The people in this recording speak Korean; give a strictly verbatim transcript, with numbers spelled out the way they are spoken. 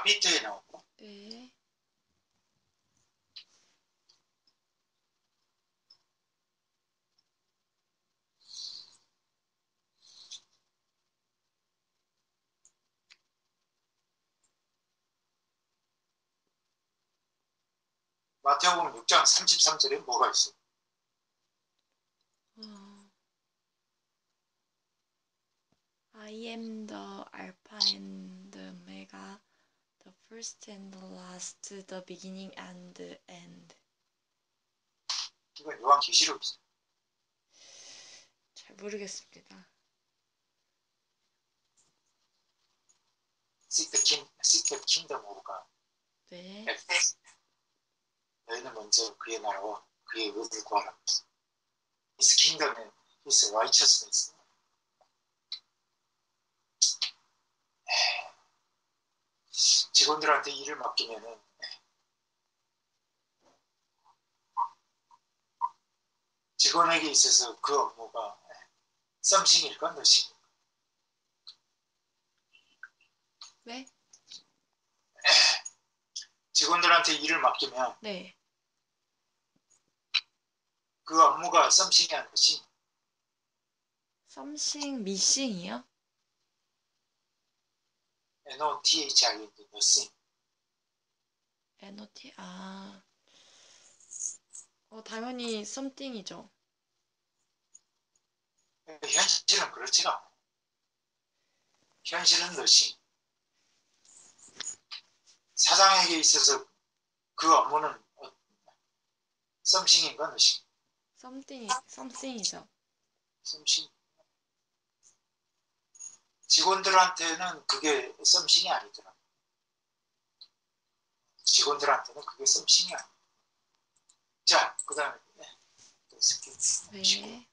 비트에 나오고. 네. 마태복음 육 장 삼십삼 절에 뭐가 있어요? 어, I am the Alpha and the Omega, the first and the last, the beginning and the end. 이건 요한계시록이죠. 잘 모르겠습니다. Seek the, king, seek the kingdom of God. 네. 너희는 먼저 그의 나라와 그의 의를 구하라. His kingdom and His righteousness. 직원들한테 일을 맡기면은 직원에게 있어서 그 업무가 썸씽일까 너싱일까? 네? 직원들한테 일을 맡기면 네. 그 업무가 썸씽이 아니라 싱. 썸씽 미싱이요? N O T H I N G, nothing. 에너티 아. 어 당연히 썸띵이죠. 현실은 그렇지가 않아요. 현실은 nothing. 사장에게 있어서 그 업무는 썸씽인가 nothing? 썸띵이 썸씽이죠. 썸씽. 직원들한테는 그게 썸씽이 아니더라. 직원들한테는 그게 썸씽이 아니야. 자, 그 다음에 네. 네.